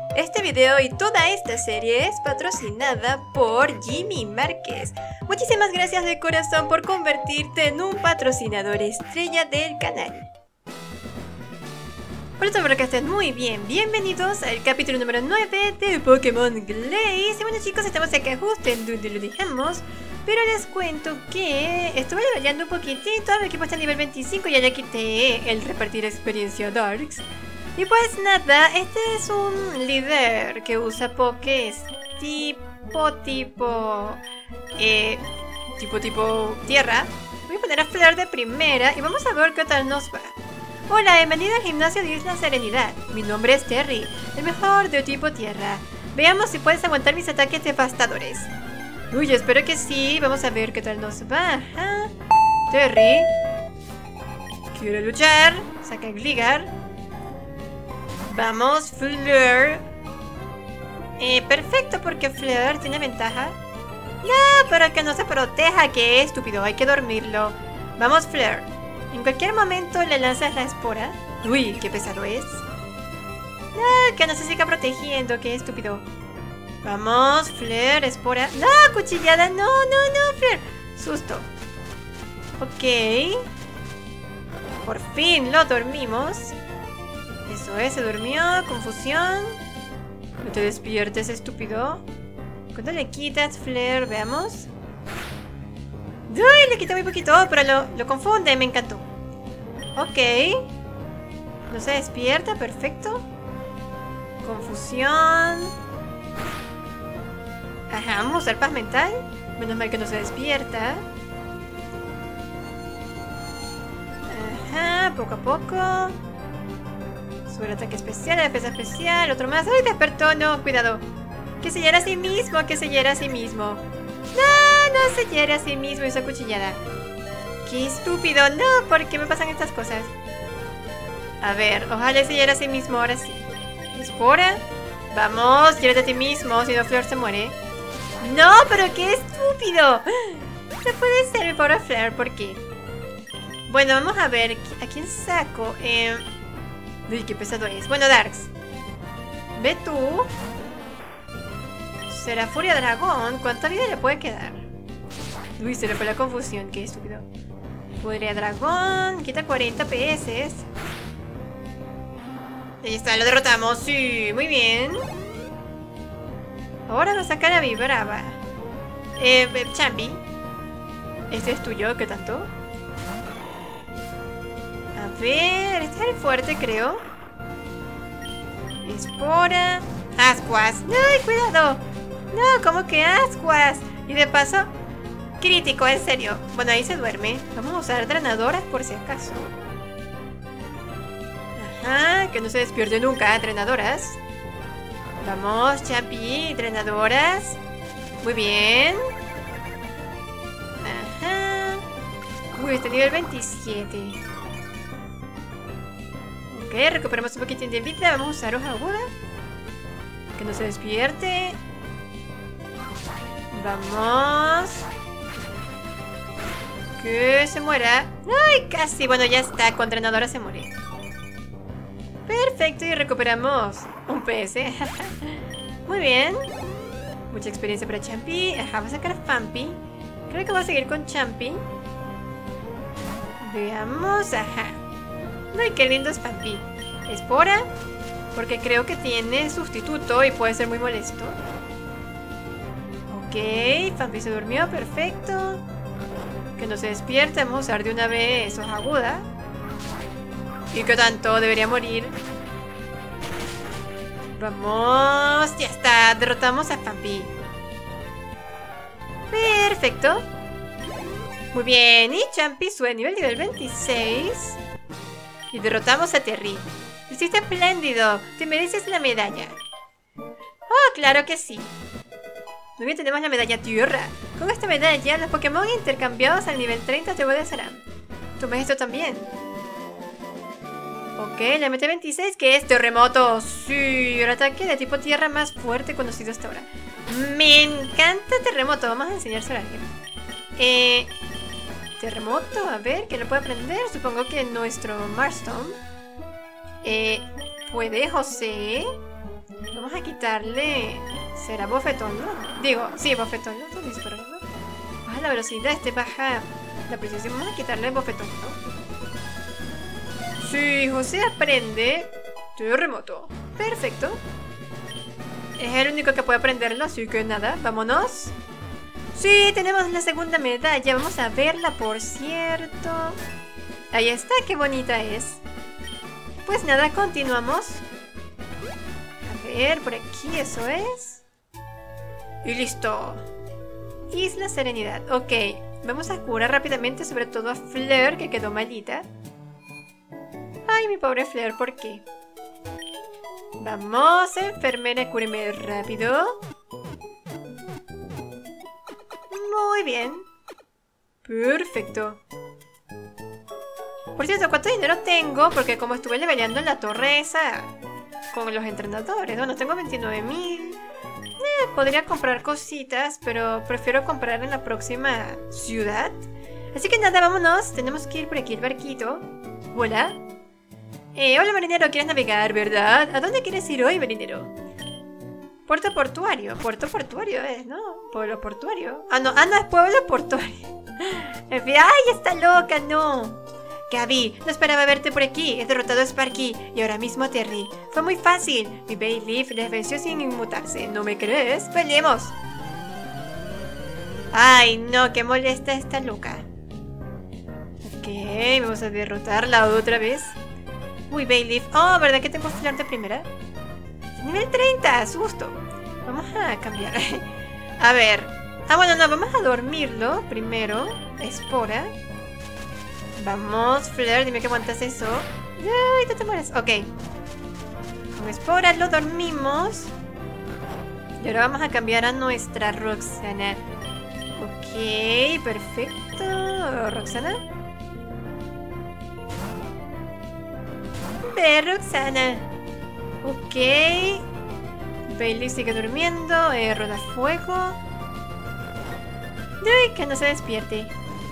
Este video y toda esta serie es patrocinada por Jimmy Márquez. Muchísimas gracias de corazón por convertirte en un patrocinador estrella del canal. Por eso espero que estén muy bien. Bienvenidos al capítulo número 9 de Pokémon Glaze. Y bueno chicos, estamos acá justo en donde lo dejamos. Pero les cuento que estuve leveleando un poquitito. Mi equipo está a nivel 25 y ya quité el repartir experiencia Darks. Y pues nada, este es un líder que usa pokés tipo tierra. Voy a poner a Fleur de primera y vamos a ver qué tal nos va. Hola, bienvenida al gimnasio de Isla Serenidad. Mi nombre es Terry, el mejor de tipo tierra. Veamos si puedes aguantar mis ataques devastadores. Uy, espero que sí. Vamos a ver qué tal nos va. Terry quiere luchar. Saca el Gligar. Vamos, Fleur. Perfecto, porque Fleur tiene ventaja. No, pero que no se proteja. Qué estúpido, hay que dormirlo. Vamos, Fleur. En cualquier momento le lanzas la espora. Uy, qué pesado es. No, que no se siga protegiendo. Qué estúpido. Vamos, Fleur, espora. No, cuchillada. No, Fleur. Susto. Ok. Por fin lo dormimos. Eso es, se durmió. Confusión. No te despiertes, estúpido. ¿Cuánto le quitas, Fleur? Veamos. Uy, le quita muy poquito, pero lo confunde, me encantó. Ok. No se despierta, perfecto. Confusión. Ajá, vamos a usar paz mental. Menos mal que no se despierta. Ajá, poco a poco. Sube el ataque especial, la defensa especial. Otro más. ¡Ay, despertó! No, cuidado. Que se hiera a sí mismo, que se hiera a sí mismo. No se hiere a sí mismo esa cuchillada. ¡Qué estúpido! No, ¿por qué me pasan estas cosas? A ver, ojalá se hiera a sí mismo ahora sí. Espora. Vamos, hiérete a ti mismo, si no Fleur se muere. ¡No, pero qué estúpido! No puede ser mi pobre Fleur, ¿por qué? Bueno, vamos a ver. ¿A quién saco? Uy, qué pesado es. Bueno, Darks. Ve tú. Será Furia Dragón. ¿Cuánta vida le puede quedar? Uy, se le fue la confusión. Qué estúpido. Furia Dragón. Quita 40 PS. Ahí está, lo derrotamos. Sí, muy bien. Ahora nos saca la Vibrava. Champi. Este es tuyo, ¿qué tanto? A ver, este es el fuerte, creo. Espora. Ascuas. ¡Ay, cuidado! No, ¿cómo que ascuas? Y de paso, crítico, en serio. Bueno, ahí se duerme. Vamos a usar drenadoras por si acaso. Ajá, que no se despierte nunca, drenadoras. Vamos, Champi, drenadoras. Muy bien. Ajá. Uy, está nivel 27. Ok, recuperamos un poquitín de vida. Vamos a usar hoja aguda. Que no se despierte. Vamos. Que se muera. Ay, casi. Bueno, ya está. Con drenadora se muere. Perfecto, y recuperamos un PS. Muy bien. Mucha experiencia para Champi. Ajá, va a sacar a Fampi. Creo que va a seguir con Champi. Veamos, ajá. Ay, qué lindo es Fampi. Espora. Porque creo que tiene sustituto y puede ser muy molesto. Ok, Fampi se durmió, perfecto. Que no se despierte, vamos a usar de una vez hoja aguda. ¿Y qué tanto? Debería morir. Vamos, ya está, derrotamos a Fampi. Perfecto. Muy bien, y Champi sube a nivel 26. Y derrotamos a Terry. Lo hiciste espléndido, te mereces la medalla. Oh, claro que sí. Muy bien, tenemos la medalla tierra. Con esta medalla, los Pokémon intercambiados al nivel 30 te obedecerán. Toma esto también. Ok, la MT-26, que es terremoto. Sí, el ataque de tipo tierra más fuerte conocido hasta ahora. Me encanta terremoto. Vamos a enseñárselo a alguien. Terremoto, a ver, ¿quién lo puede aprender? Supongo que nuestro Marston. Puede, José. Vamos a a quitarle... ¿Será bofetón, no? Digo, sí, bofetón, ¿no? ¿Dónde dice por acá? Baja la velocidad, baja la precisión. Vamos a quitarle el bofetón, ¿no? Sí, José aprende terremoto. Perfecto. Es el único que puede aprenderlo, así que nada, vámonos. Sí, tenemos la segunda medalla. Vamos a verla, por cierto. Ahí está, qué bonita es. Pues nada, continuamos. A ver, por aquí, eso es. Y listo. Isla Serenidad. Ok, vamos a curar rápidamente, sobre todo a Fleur, que quedó malita. Ay, mi pobre Fleur, ¿por qué? Vamos, enfermera, cúreme rápido. Muy bien. Perfecto. Por cierto, ¿cuánto dinero tengo? Porque como estuve leveleando en la torre esa con los entrenadores, bueno, tengo 29.000. Podría comprar cositas, pero prefiero comprar en la próxima ciudad. Así que nada, vámonos. Tenemos que ir por aquí el barquito. Hola. Hola, marinero, ¿quieres navegar, verdad? ¿A dónde quieres ir hoy, marinero? Puerto portuario. Puerto portuario es, ¿no? Pueblo portuario. Ah, no, es pueblo portuario. En fin, ¡ay, está loca! ¡No! Gaby, no esperaba verte por aquí. He derrotado a Sparky y ahora mismo a Terry. Fue muy fácil. Mi Bayleaf les venció sin inmutarse. ¿No me crees? ¡Peleemos! ¡Ay, no! ¡Qué molesta esta loca! Ok, vamos a derrotarla otra vez. Uy, Bayleaf. Oh, ¿verdad que tengo que tirarte primera? Nivel 30, susto. Vamos a cambiar. A ver. Ah, bueno, no, vamos a dormirlo primero. Espora. Vamos, Fleur, dime que aguantas eso. Ay, no te mueres. Ok. Con Espora lo dormimos. Y ahora vamos a cambiar a nuestra Roxana. Ok, perfecto. Roxana. Ve, Roxana. Ok. Bailey sigue durmiendo. Roda fuego. Ay, que no se despierte.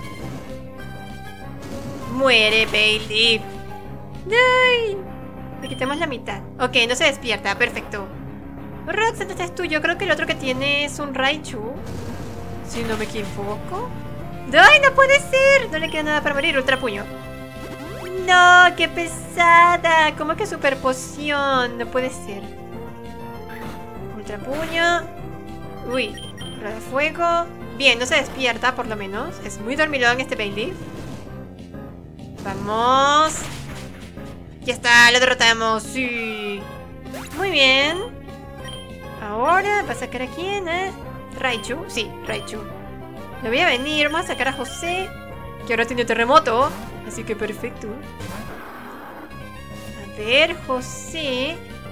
Muere, Bailey. ¡Ay! Le quitamos la mitad. Ok, no se despierta. Perfecto. Roxana, este es tuyo. Creo que el otro que tiene es un Raichu. Si no me equivoco. ¡Ay, no puede ser! No le queda nada para morir. Ultra puño. ¡No! ¡Qué pesada! ¿Cómo que super poción? No puede ser. Ultra puño. Uy. Rueda de fuego. Bien, no se despierta por lo menos. Es muy dormilón este Bailey. Vamos. Ya está, lo derrotamos. Sí. Muy bien. Ahora va a sacar a quién, Raichu. Sí, Raichu. Le voy a venir. Vamos a sacar a José, que ahora tiene terremoto. Así que perfecto. A ver, José.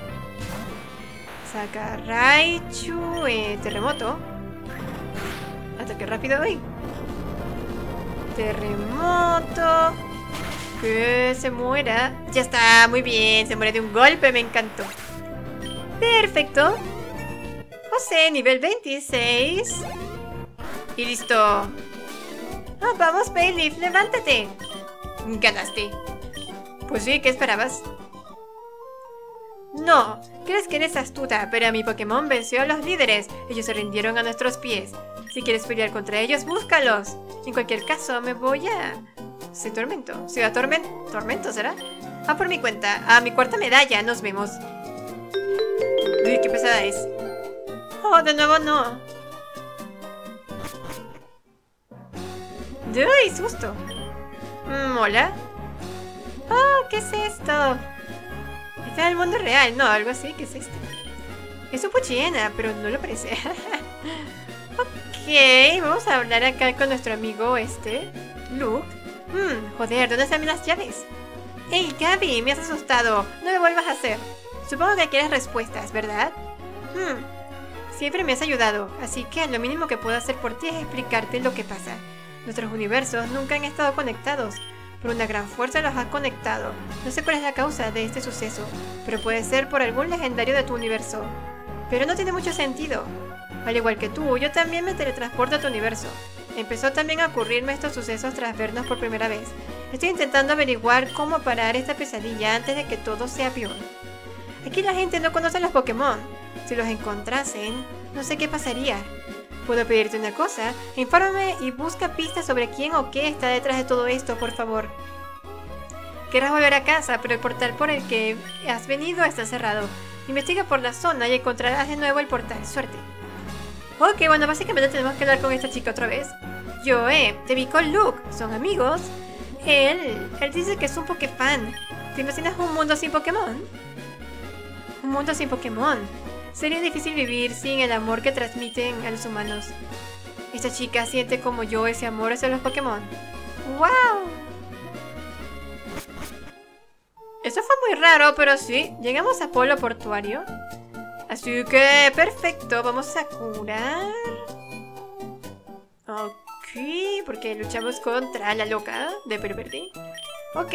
Saca a Raichu. Terremoto. Ataque rápido. ¡Uy! Terremoto. Que se muera. Ya está, muy bien. Se muere de un golpe, me encantó. Perfecto. José, nivel 26. Y listo. Oh, vamos, Bayleaf, levántate. Ganaste. Pues sí, ¿qué esperabas? No, crees que eres astuta, pero mi Pokémon venció a los líderes. Ellos se rindieron a nuestros pies. Si quieres pelear contra ellos, búscalos. En cualquier caso, me voy a... ¿Sí, Tormento? ¿Ciudad Tormento será? Ah, por mi cuenta. A mi cuarta medalla. Nos vemos. Uy, qué pesada es. Oh, de nuevo no. Uy, susto. Hola. Oh, ¿qué es esto? Está en el mundo real. No, algo así. ¿Qué es esto? Es un Poochyena, pero no lo parece. Ok, vamos a hablar acá con nuestro amigo Luke. Joder, ¿dónde están las llaves? Hey, Gaby, me has asustado. No lo vuelvas a hacer. Supongo que quieres respuestas, ¿verdad? Siempre me has ayudado, así que lo mínimo que puedo hacer por ti es explicarte lo que pasa. Nuestros universos nunca han estado conectados, pero una gran fuerza los ha conectado. No sé cuál es la causa de este suceso, pero puede ser por algún legendario de tu universo. Pero no tiene mucho sentido. Al igual que tú, yo también me teletransporto a tu universo. Empezó también a ocurrirme estos sucesos tras vernos por primera vez. Estoy intentando averiguar cómo parar esta pesadilla antes de que todo sea peor. Aquí la gente no conoce a los Pokémon. Si los encontrasen, no sé qué pasaría. Puedo pedirte una cosa. Infórmame y busca pistas sobre quién o qué está detrás de todo esto, por favor. Querrás volver a casa, pero el portal por el que has venido está cerrado. Investiga por la zona y encontrarás de nuevo el portal. Suerte. Ok, bueno, básicamente tenemos que hablar con esta chica otra vez. Te vi con Luke. ¿Son amigos? Él dice que es un Pokéfan. ¿Te imaginas un mundo sin Pokémon? Un mundo sin Pokémon. Sería difícil vivir sin el amor que transmiten a los humanos. Esta chica siente como yo ese amor hacia los Pokémon. ¡Wow! Eso fue muy raro, pero sí. Llegamos a Polo Portuario. Así que, perfecto. Vamos a curar. Ok, porque luchamos contra la loca de pelo verde. Ok.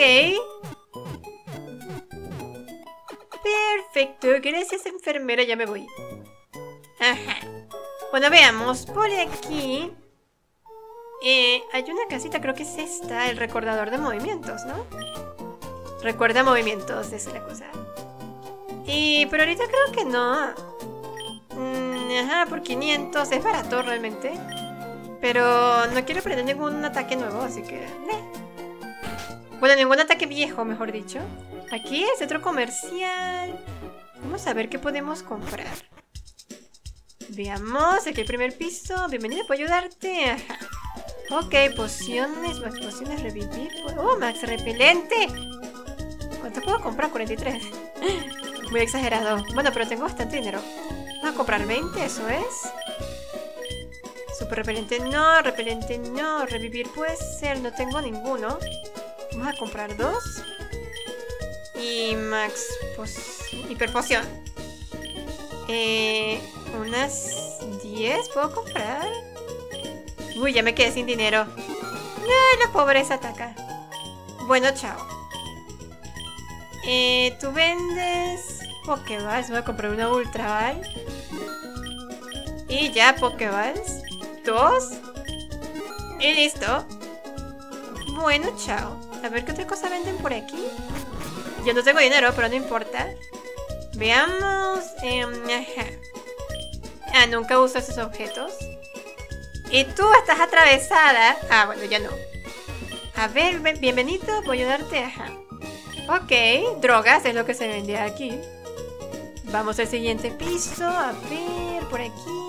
Perfecto, gracias enfermera, ya me voy. Ajá. Bueno, veamos, por aquí hay una casita, creo que es esta, el recordador de movimientos, ¿no? Recuerda movimientos, esa es la cosa. Pero ahorita creo que no. Ajá, por 500, es barato realmente. Pero no quiero aprender ningún ataque nuevo, así que... Bueno, ningún ataque viejo, mejor dicho. Aquí es centro comercial. Vamos a ver qué podemos comprar. Veamos, aquí el primer piso. Bienvenido, ¿puedo ayudarte? Ajá. Ok, pociones, más pociones, revivir. Oh, max repelente. ¿Cuánto puedo comprar? 43. Muy exagerado. Bueno, pero tengo bastante dinero. Vamos a comprar 20, eso es. Super repelente no, revivir puede ser, no tengo ninguno. Vamos a comprar 2. Y max hiperpoción. Unas 10 puedo comprar. Uy, ya me quedé sin dinero. No, la pobreza ataca. Bueno, chao. Tú vendes Pokéballs. Voy a comprar una Ultra Ball. Y ya, Pokéballs. 2. Y listo. Bueno, chao. A ver qué otra cosa venden por aquí. Yo no tengo dinero, pero no importa. Veamos. Ajá. Ah, nunca uso esos objetos. Y tú estás atravesada. Ah, bueno, ya no. A ver, bienvenido. Voy a ayudarte. Ajá. Ok, drogas es lo que se vendía aquí. Vamos al siguiente piso. A ver, por aquí.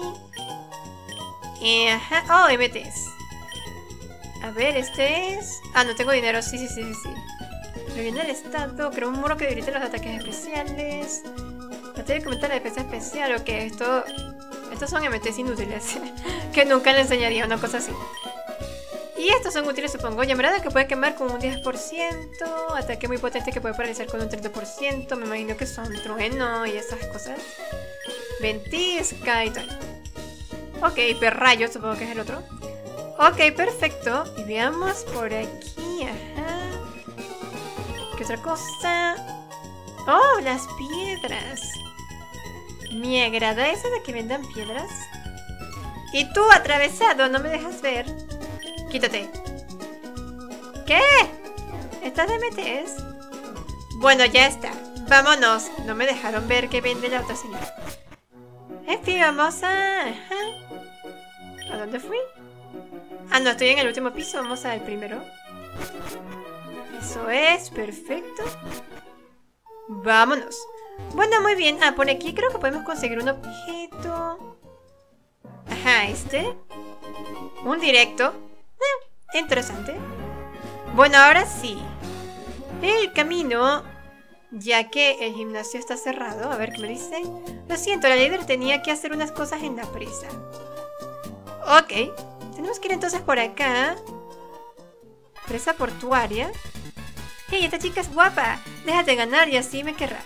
Ajá. Oh, MTs. A ver, este es... Ah, no tengo dinero. Sí. Reviene el estado. Creo un muro que debilita los ataques especiales. Traté de comentar la defensa especial. Ok, estos son MTs inútiles. Que nunca le enseñaría una cosa así. Y estos son útiles, supongo. Llamarada que puede quemar con un 10%. Ataque muy potente que puede paralizar con un 30%. Me imagino que son trueno y esas cosas. Ventisca y tal. Ok, perrayo, supongo que es el otro. Ok, perfecto. Y veamos por aquí. Ajá. ¿Qué otra cosa? Oh, las piedras. Me agrada eso de que vendan piedras. Y tú, atravesado, no me dejas ver. Quítate. ¿Qué? ¿Estás de MTs? Bueno, ya está. Vámonos. No me dejaron ver que vende la otra señora. En fin, vamos a... Ajá. ¿A dónde fui? Ah, no, estoy en el último piso. Vamos al primero. Eso es, perfecto. Vámonos. Bueno, muy bien. Ah, por aquí creo que podemos conseguir un objeto. Ajá, este. Un directo. Interesante. Bueno, ahora sí. El camino, ya que el gimnasio está cerrado. A ver qué me dice. Lo siento, la líder tenía que hacer unas cosas en la presa. Ok. Tenemos que ir entonces por acá. Presa portuaria. Hey, esta chica es guapa. Déjate ganar y así me querrá.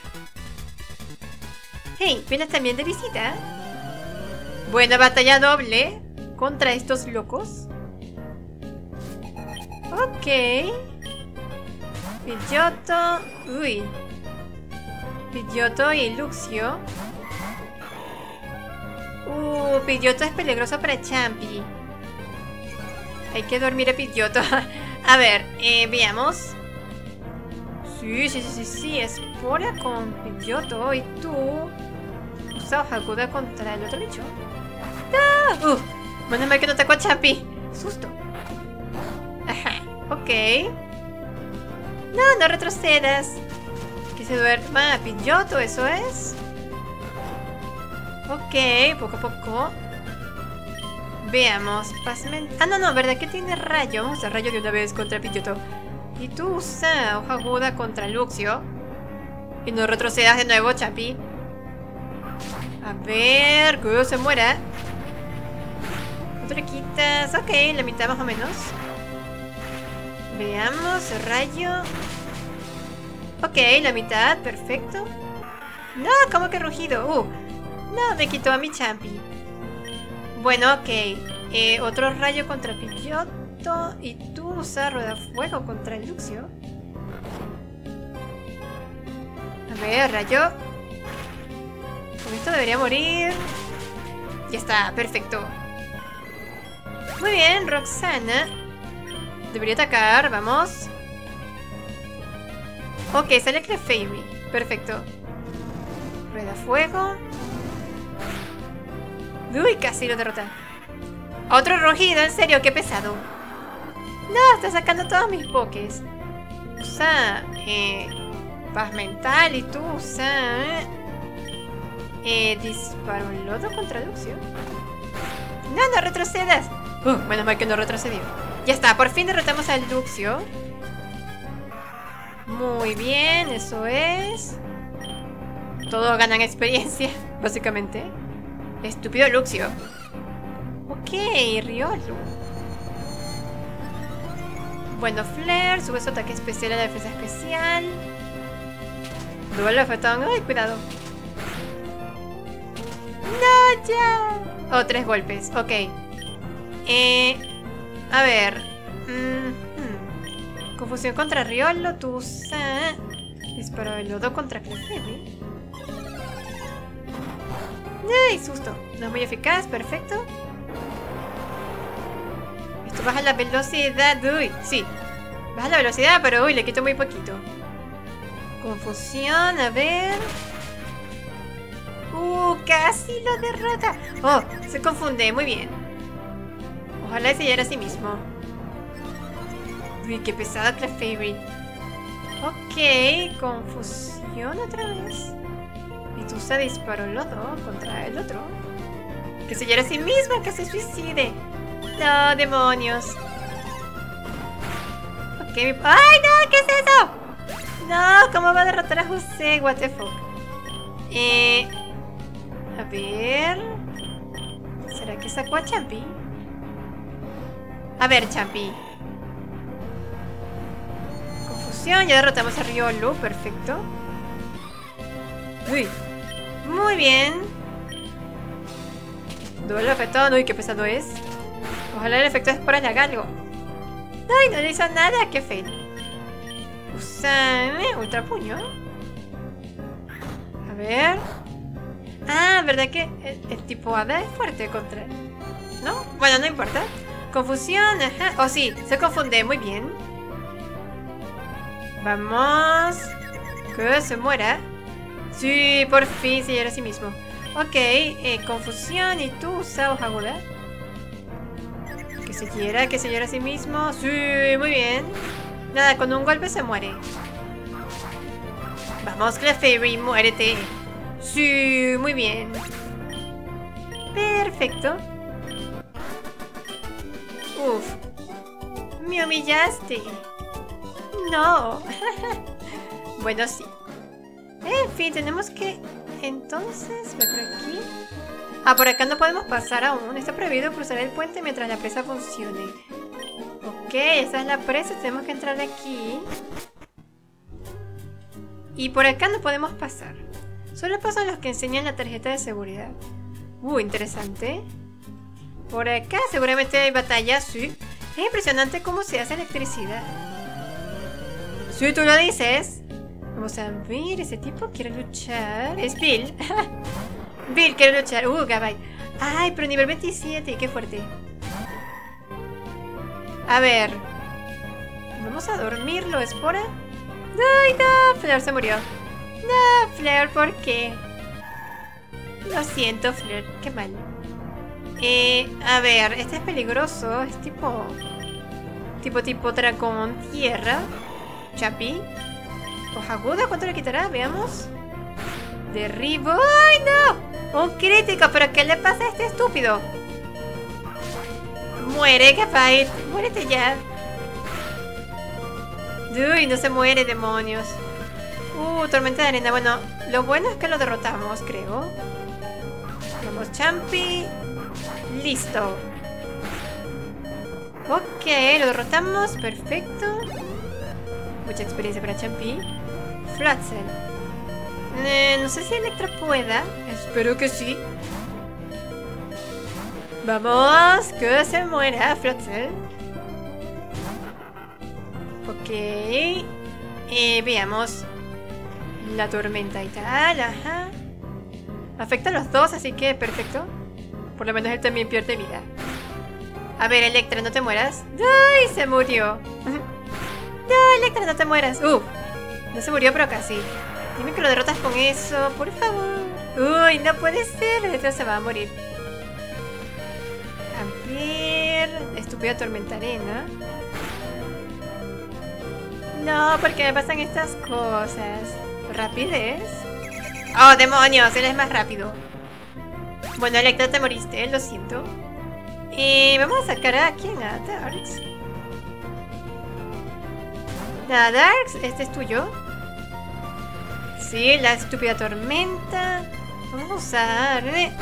Hey, ¿vienes también de visita? Buena batalla doble contra estos locos. Ok. Pidgeotto. Uy. Pidgeotto y Luxio. Pidgeotto es peligroso para Champi. Hay que dormir a Pidgeotto. A ver, veamos. Sí, Espora con Pidgeotto. Y tú usa hoja aguda contra el otro bicho. ¡Ah! Menos mal que no atacó a Champi. Susto. Ajá, ok. No retrocedas. Que se duerma Pidgeotto, eso es. Ok, poco a poco. Veamos. No, ¿verdad que tiene rayo? Vamos a rayo de una vez contra Pidgeotto. Y tú usa hoja aguda contra Luxio. Y no retrocedas de nuevo, Champi. A ver, que se muera. ¿Cuánto le quitas? Ok, la mitad más o menos. Veamos, rayo. Ok, la mitad, perfecto. No, ¿cómo que rugido? No, me quitó a mi Champi. Bueno, ok. Otro rayo contra Pidgeotto. Y tú usas rueda fuego contra el Luxio. A ver, rayo. Con esto debería morir. Ya está, perfecto. Muy bien, Roxana. Debería atacar, vamos. Ok, sale Clefairy. Perfecto. Rueda fuego. Uy, casi lo derrota. Otro rugido, en serio, qué pesado. No, está sacando todos mis pokés. Usa paz mental y tú usa disparo lodo contra Luxio. No retrocedas. Menos mal que no retrocedió. Ya está, por fin derrotamos al Luxio. Muy bien, eso es. Todos ganan experiencia, básicamente. Estúpido Luxio. Ok, Riolu. Bueno, Flare, sube su ataque especial a la defensa especial. Duelo afetón. Ay, cuidado. No, ya. 3 golpes, ok. A ver. Confusión contra Riolu. Tú usa disparo de lodo contra Clefairy. ¡Ay, susto! No es muy eficaz, perfecto. Esto baja la velocidad. Uy, sí. Baja la velocidad, pero uy, le quito muy poquito. Confusión, a ver. Casi lo derrota. Se confunde, muy bien. Ojalá se hallara a sí mismo. Uy, qué pesada Clefairy. Ok, confusión otra vez. Y tú usa disparo lodo contra el otro. Que se hiera a sí mismo, que se suicide. No, demonios. Ok, ¡ay, no! ¿Qué es eso? No, ¿cómo va a derrotar a José? What the fuck. A ver. ¿Será que sacó a Champi? A ver, Champi. Confusión, ya derrotamos a Riolu, perfecto. Uy, muy bien. Duelo afectado, uy, qué pesado es. Ojalá el efecto de esporas le haga algo. Ay, no le hizo nada, qué fail. Usa ultra puño. A ver. ¿Verdad que el tipo hada es fuerte contra él? ¿No? Bueno, no importa. Confusión, ajá. Sí, se confunde, muy bien. Vamos. Que se muera. Sí, por fin se hiera a sí mismo. Ok, confusión y tú usa hoja aguda. Que se hiera a sí mismo. Sí, muy bien. Nada, con un golpe se muere. Vamos, Clefairy, muérete. Sí, muy bien. Perfecto. Me humillaste. No. Bueno, sí. En fin, tenemos que... Entonces, ve por aquí. Por acá no podemos pasar aún. Está prohibido cruzar el puente mientras la presa funcione. Ok, esa es la presa. Tenemos que entrar aquí. Y por acá no podemos pasar. Solo pasan los que enseñan la tarjeta de seguridad. Interesante. Por acá seguramente hay batallas, sí. Es impresionante cómo se hace electricidad. Sí, tú lo dices. Vamos a ver, ese tipo quiere luchar. Es Bill. Bill quiere luchar. Gabay. Ay, pero nivel 27, qué fuerte. A ver. Vamos a dormirlo, Espora. ¡Ay, no! Fleur se murió. No, Fleur, ¿por qué? Lo siento, Fleur. Qué mal. A ver, este es peligroso. Es tipo dragón tierra. Chapi. Hoja aguda, ¿cuánto le quitará? Veamos. Derribo. ¡Ay, no! Un crítico, ¿pero qué le pasa a este estúpido? Muere, Gafite. Muérete ya. Uy, no se muere, demonios. Tormenta de arena. Bueno, lo bueno es que lo derrotamos, creo. Vamos, Champi. Listo. Ok, lo derrotamos. Perfecto. Mucha experiencia para Champi. Floatzel. No sé si Electra pueda. Espero que sí. Vamos, que se muera Floatzel. Ok. Veamos. La tormenta y tal, ajá. Afecta a los dos, así que perfecto. Por lo menos él también pierde vida. A ver, Electra, no te mueras. ¡Ay! Se murió. No, Electra, no te mueras. No se murió, pero casi. Dime que lo derrotas con eso, por favor. Uy, no puede ser. Electra se va a morir. A ver. Estúpida tormenta arena. No, porque me pasan estas cosas. ¿Rapidez? ¡Oh, demonios! Él es más rápido. Bueno, Electra, te moriste, lo siento. Vamos a sacar a quién, a Darks. Nada, Darks, este es tuyo. Sí, la estúpida tormenta. Vamos a usar.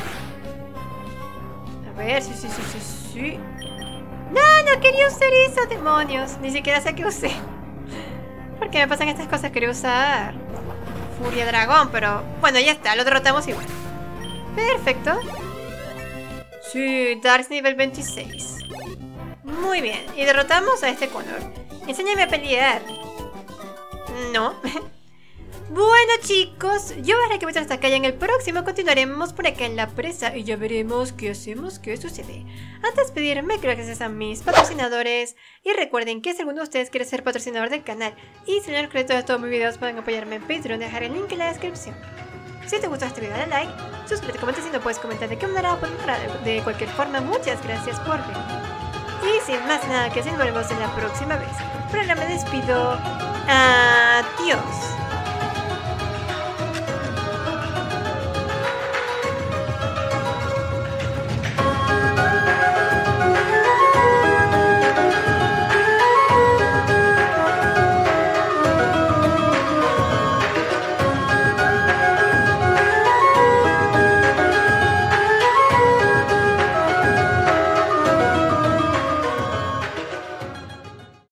A ver, sí. No quería usar eso, demonios. Ni siquiera sé qué usé. ¿Por qué me pasan estas cosas? Quería usar Furia Dragón, pero bueno, ya está, lo derrotamos igual. Perfecto. Sí, Darks nivel 26. Muy bien, y derrotamos a este Connor. Enséñame a pelear. No. Bueno, chicos, yo haré que me hasta acá y en el próximo continuaremos por acá en la presa y ya veremos qué hacemos, qué sucede. Antes de despedirme, gracias a mis patrocinadores y recuerden que si alguno de ustedes quiere ser patrocinador del canal y tener crédito de todos mis videos, pueden apoyarme en Patreon, dejar el link en la descripción. Si te gustó este video, dale like, suscríbete, comenta si no puedes comentar de qué manera de cualquier forma. Muchas gracias por ver. Y sin más nada que decir, nos vemos en la próxima vez. Pero ahora me despido. Adiós.